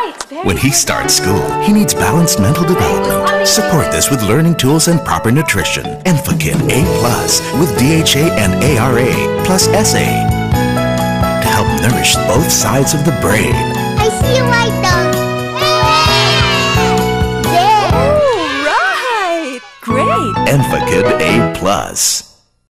When he starts school, he needs balanced mental development. Support this with learning tools and proper nutrition. Enfakid A+ with DHA and ARA plus SA to help nourish both sides of the brain. I see you right now. Oh, right! Great! Enfakid A+.